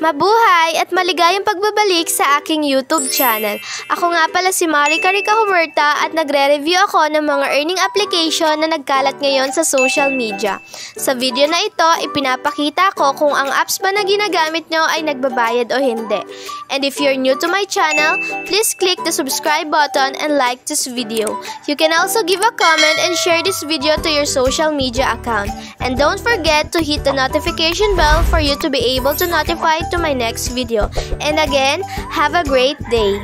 Mabuhay at maligayang pagbabalik sa aking YouTube channel. Ako nga pala si Marica Rica Huerta at nagre-review ako ng mga earning application na nagkalat ngayon sa social media. Sa video na ito, ipinapakita ko kung ang apps ba na ginagamit nyo ay nagbabayad o hindi. And if you're new to my channel, please click the subscribe button and like this video. You can also give a comment and share this video to your social media account. And don't forget to hit the notification bell for you to be able to notify to my next video. And again, have a great day.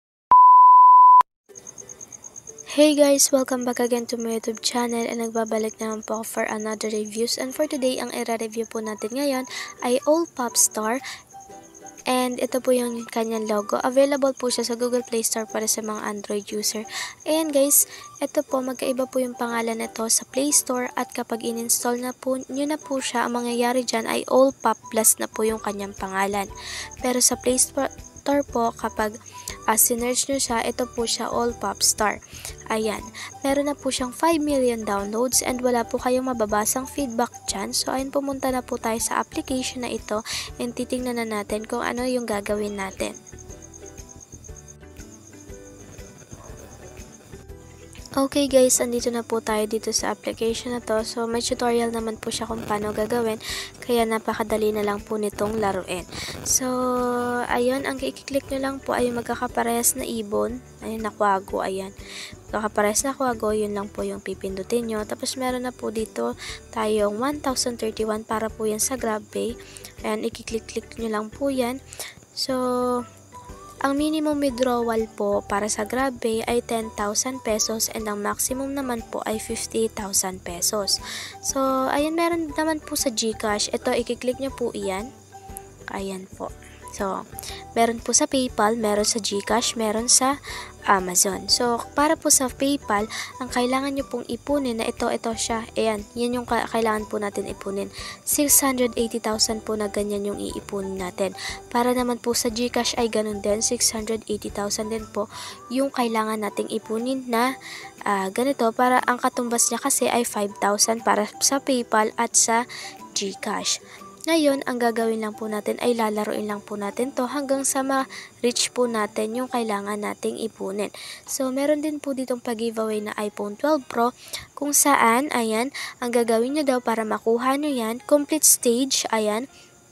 Hey guys, welcome back again to my YouTube channel and nagbabalik naman po for another reviews. And for today, ang i-review po natin ngayon ay All Pop Star. And ito po yung kanyang logo. Available po siya sa Google Play Store para sa mga Android user. Ayan guys, ito po, magkaiba po yung pangalan nito sa Play Store at kapag in-install na po nyo na po siya, ang mangyayari dyan ay All Pop Plus na po yung kanyang pangalan. Pero sa Play Store po, kapag sinerge nyo siya, ito po siya All Pop Star. Ayan, meron na po siyang 5 million downloads and wala po kayong mababasang feedback dyan. So ayun, pumunta na po tayo sa application na ito and titingnan na natin kung ano yung gagawin natin. Okay guys, andito na po tayo dito sa application na to. So may tutorial naman po siya kung paano gagawin. Kaya napakadali na lang po nitong laruin. So ayun, ang i-click nyo lang po ay magkakaparehas na ibon. Ayun, na Quago, ayan. Magkakaparehas na Quago, yun lang po yung pipindutin nyo. Tapos meron na po dito tayong 1031 para po yan sa GrabPay. Ayan, i-click nyo lang po yan. So ang minimum withdrawal po para sa GrabPay ay 10,000 pesos and ang maximum naman po ay 50,000 pesos. So, ayan, meron naman po sa GCash. Ito, i-click nyo po iyan. Ayan po. So, meron po sa PayPal, meron sa GCash, meron sa Amazon. So, para po sa PayPal, ang kailangan nyo pong ipunin na ito siya. Ayan, yan yung kailangan po natin ipunin. 680,000 po na ganyan yung iipunin natin. Para naman po sa GCash ay ganun din, 680,000 din po yung kailangan nating ipunin na ganito. Para ang katumbas niya kasi ay 5,000 para sa PayPal at sa GCash. Ngayon, ang gagawin lang po natin ay lalaruin lang po natin to hanggang sa ma-reach po natin yung kailangan nating ipunin. So, meron din po ditong pag-giveaway na iPhone 12 Pro kung saan, ayan, ang gagawin nyo daw para makuha nyo yan, complete stage, ayan.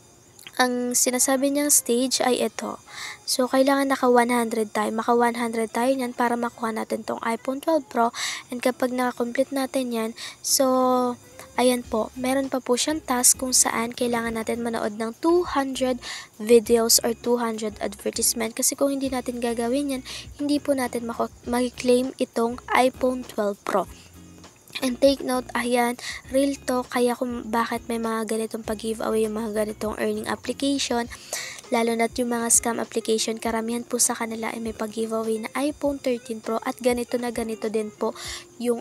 Ang sinasabi niyang stage ay ito. So, kailangan naka 100 tayo. Maka 100 tayo niyan para makuha natin tong iPhone 12 Pro. And kapag naka-complete natin yan, so ayan po, meron pa po siyang task kung saan kailangan natin manood ng 200 videos or 200 advertisement. Kasi kung hindi natin gagawin yan, hindi po natin mag-claim itong iPhone 12 Pro. And take note, ayan, real to, kaya kung bakit may mga ganitong pag-giveaway, yung mga ganitong earning application, lalo na't yung mga scam application, karamihan po sa kanila ay may pag-giveaway na iPhone 13 Pro at ganito na ganito din po yung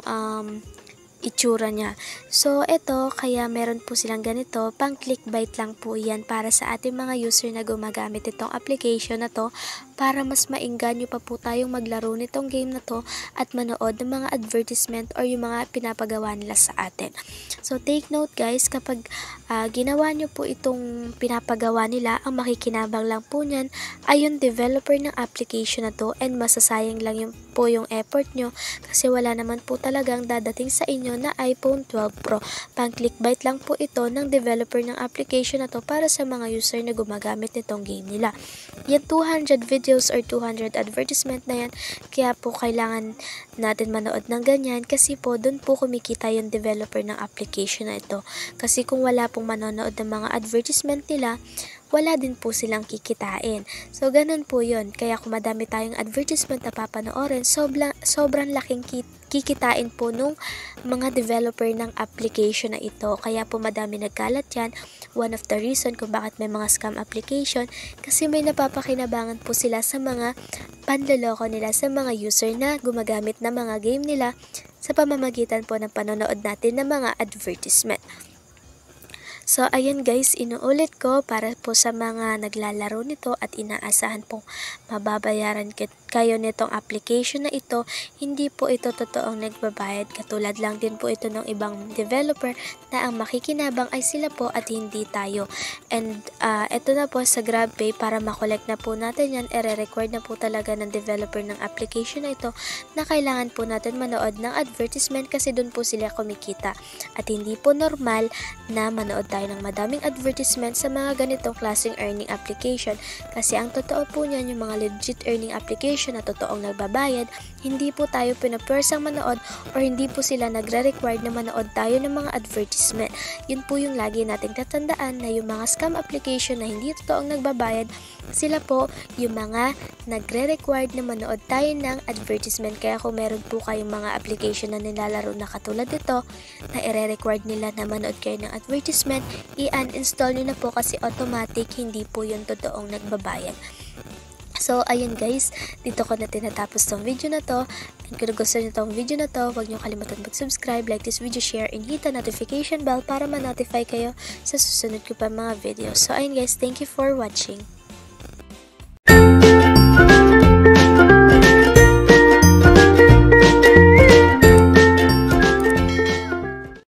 itsura niya. So, ito, kaya meron po silang ganito, pang clickbait lang po yan para sa ating mga user na gumagamit itong application na to para mas maingganyo pa po tayong maglaro nitong game na to at manood ng mga advertisement or yung mga pinapagawa nila sa atin. So, take note guys, kapag ginawa nyo po itong pinapagawa nila, ang makikinabang lang po nyan ay yung developer ng application na to and masasayang lang po yung effort nyo kasi wala naman po talagang dadating sa inyo na iPhone 12 Pro. Pang clickbait lang po ito ng developer ng application na to para sa mga user na gumagamit nitong game nila. Yan 200 videos or 200 advertisement na yan, kaya po kailangan natin manood ng ganyan kasi po doon po kumikita yung developer ng application na ito. Kasi kung wala pong manonood ng mga advertisement nila, wala din po silang kikitain. So, ganun po yun. Kaya kung madami tayong advertisement na papanoorin, sobrang laking kikitain po nung mga developer ng application na ito. Kaya po madami nagkalat yan. One of the reason kung bakit may mga scam application, kasi may napapakinabangan po sila sa mga panloloko nila sa mga user na gumagamit ng mga game nila sa pamamagitan po ng panonood natin ng mga advertisement. So, ayan guys, inuulit ko para po sa mga naglalaro nito at inaasahan pong mababayaran kayo nitong application na ito, hindi po ito totoong nagbabayad. Katulad lang din po ito ng ibang developer na ang makikinabang ay sila po at hindi tayo. And ito na po sa GrabPay, para makolekt na po natin yan, ire-record na po talaga ng developer ng application na ito na kailangan po natin manood ng advertisement kasi doon po sila kumikita. At hindi po normal na manood tayo ng madaming advertisement sa mga ganitong klaseng earning application. Kasi ang totoo po niyan, yung mga legit earning application na totoong nagbabayad, hindi po tayo pinapursang manood or hindi po sila nagre-required na manood tayo ng mga advertisement. Yun po yung lagi nating tatandaan, na yung mga scam application na hindi totoong nagbabayad, sila po yung mga nagre-required na manood tayo ng advertisement. Kaya kung meron po kayong mga application na nilalaro na katulad nito, na ire-required nila na manood kayo ng advertisement, i-uninstall nyo na po kasi automatic, hindi po yung totoong nagbabayad. So, ayun guys, dito ko na tinatapos tong video na to. And kung gusto nyo tong video na to, huwag nyo kalimutan mag-subscribe, like this video, share, and hit the notification bell para ma-notify kayo sa susunod ko pa mga videos. So, ayun guys, thank you for watching.